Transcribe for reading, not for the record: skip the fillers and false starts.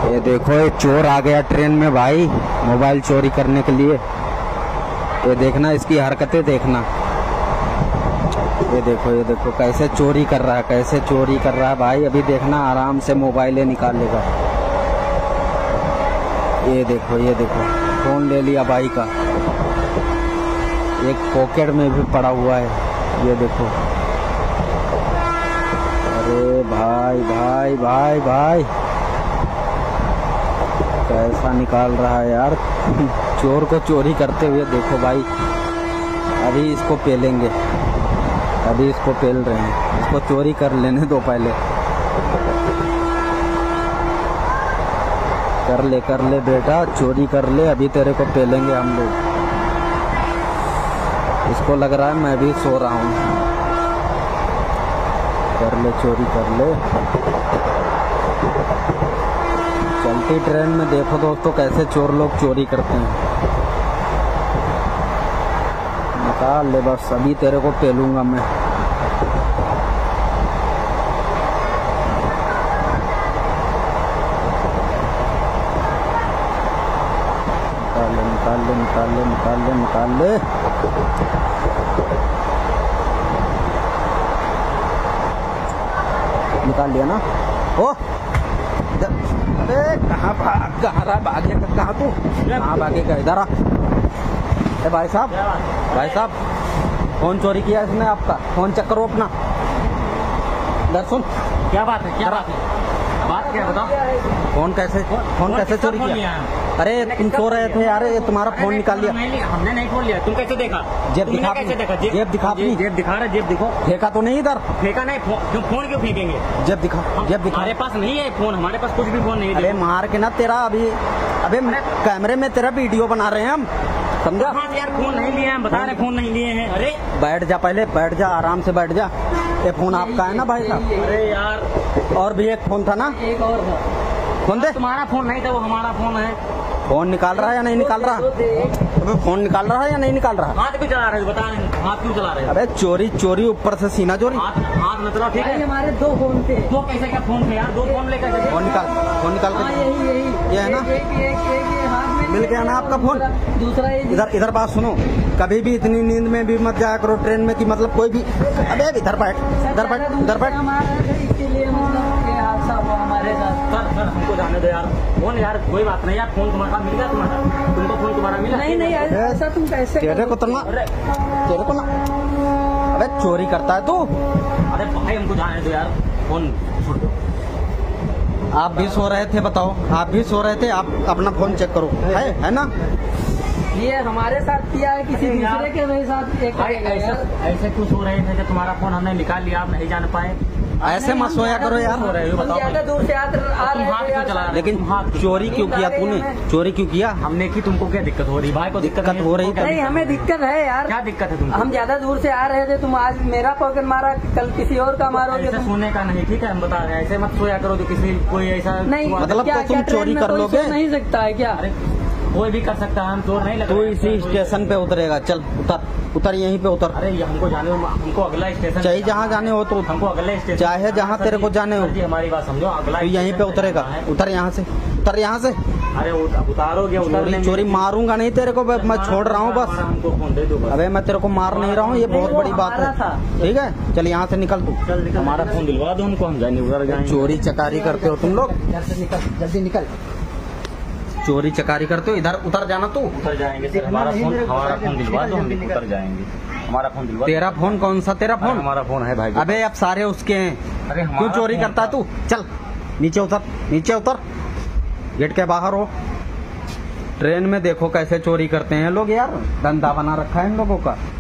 ये देखो ये चोर आ गया ट्रेन में भाई, मोबाइल चोरी करने के लिए। ये देखना इसकी हरकतें देखना। ये देखो कैसे चोरी कर रहा है, कैसे चोरी कर रहा है भाई। अभी देखना आराम से मोबाइल निकालेगा। ये देखो फोन ले लिया भाई का, एक पॉकेट में भी पड़ा हुआ है। ये देखो, अरे भाई भाई भाई भाई कैसा निकाल रहा है यार। चोर को चोरी करते हुए देखो भाई। अभी इसको पेलेंगे, अभी इसको पेल रहे हैं। इसको चोरी कर लेने दो पहले। कर ले बेटा, चोरी कर ले, अभी तेरे को पेलेंगे हम लोग। इसको लग रहा है मैं भी सो रहा हूँ। कर ले, चोरी कर ले। चलती ट्रेन में देखो दोस्तों कैसे चोर लोग चोरी करते हैं। निकाल ले बस, अभी तेरे को पेलूंगा मैं। निकाल ले। निकाल लिया ना। ओ अरे कहाँ भागेगा, कहाँ तू कहाँ भागेगा? इधर आ। भाई साहब फोन चोरी किया इसने आपका। फोन चेक करो अपना। इधर सुन, क्या बात है? बात क्या बताओ? फोन कैसे चोरी किया? अरे तुम सो रहे थे यार, ये तुम्हारा फोन निकाल लिया। हमने नहीं खोल लिया। तुम कैसे देखा? जेब दिखा, कैसे देखा? जेब दिखा, जेब दिखा रहा है। जेब दिखो। फेंका तो नहीं इधर? फेंका नहीं। फोन क्यों फेंकेंगे? जेब दिखा। हमारे पास नहीं है फोन, हमारे पास कुछ भी फोन नहीं है। अरे मार के ना तेरा अभी, अबे कैमरे में तेरा वीडियो बना रहे हैं हम, समझा? यार फोन नहीं लिए हैं, बता रहे फोन नहीं लिए हैं। अरे बैठ जा, पहले बैठ जा, आराम से बैठ जा। ये फोन आपका है ना भाई साहब? अरे यार, और भी एक फोन था ना? एक और था। फोन दे। तुम्हारा फोन नहीं था, वो हमारा फोन है। फोन निकाल रहा है या नहीं निकाल रहा? अबे फोन निकाल रहा है या नहीं निकाल रहा? हाथ क्यों चला रहे हो? बता रहे, हाथ क्यों चला रहे हो? अबे चोरी ऊपर से सीना चोरी। हाथ न चलाओ, ठीक है? हमारे 2 फोन थे। दो कैसे क्या फोन थे यार? 2 फोन लेकर फोन निकाल के। यही ये है ना? एक हाथ में मिल गया ना आपका फोन? दूसरा इधर बात सुनो, कभी भी इतनी नींद में भी मत जाया करो ट्रेन में कि मतलब कोई भी। अबे इधर बैठ। इसके लिए मतलब ये हादसा हुआ हमारे साथ। सर हमको जाने दो यार। फोन यार कोई बात नहीं यार, फोन तुम्हारा मिल गया। तुमको फोन तुम्हारा मिला? नहीं ऐसा तुम कैसे? तेरे को ना। अबे चोरी करता है तू? अरे भाई हमको जाने दो यार, फोन छोड़ दो। आप भी सो रहे थे, बताओ? आप भी सो रहे थे, आप अपना फोन चेक करो। है ना? ये हमारे साथ किया है, किसी दूसरे के मेरे साथ ऐसे कुछ हो रहे थे कि तुम्हारा फोन हमने निकाल लिया, आप नहीं जान पाए। ऐसे मत सोया करो यार। हो रहे हो बताओ? ज्यादा दूर से आ हाथ क्यों चला रहे? लेकिन चोरी क्यों किया तूने? चोरी क्यों किया? हमने की। तुमको क्या दिक्कत हो रही? भाई को दिक्कत हो रही? नहीं हमें दिक्कत है यार। क्या दिक्कत है तुमको? हम ज्यादा दूर से आ रहे थे, तुम आज मेरा पॉकेट मारा, कल किसी और का मारोगे। ऐसे सोने का नहीं, ठीक है? हम बता रहे हैं, ऐसे मत सोया करो। तो किसी कोई ऐसा नहीं, मतलब तो तुम चोरी कर लोगे? नहीं सकता है क्या? कोई भी कर सकता है, हम चोर नहीं लग। तू इसी स्टेशन पे उतरेगा। चल उतर यहीं पे उतर। अरे हमको जाने हो, हमको अगला स्टेशन चाहे जहाँ जाने हो तो। हमको अगले स्टेशन, चाहे जहाँ तेरे को जाने हो। हमारी बात समझो, अगला तू यहीं पे उतरेगा। उतर यहाँ से। अरे उतारोगे? चोरी मारूंगा नहीं तेरे को, मैं छोड़ रहा हूँ बस। हमको फोन दे दो। अबे मैं तेरे को मार नहीं रहा हूँ, ये बहुत बड़ी बात है, ठीक है? चल यहाँ से निकल तू। हमारा फोन दिलवा दो हमको, हम जाएंगे। चोरी चकारी करते हो तुम लोग। जल्दी निकल। चोरी चकारी करते हो, इधर उतर जाना तू। उतर जाएंगे। हमारा फोन दिलवा दो, हम उतर जाएंगे। हमारा फोन दिलवा। तेरा फोन कौन सा? तेरा फोन? हमारा फोन है भाई। अबे अब सारे उसके हैं। अरे क्यों चोरी करता है तू? चल नीचे उतर। गेट के बाहर हो। ट्रेन में देखो कैसे चोरी करते हैं लोग यार, धंधा बना रखा है इन लोगों का।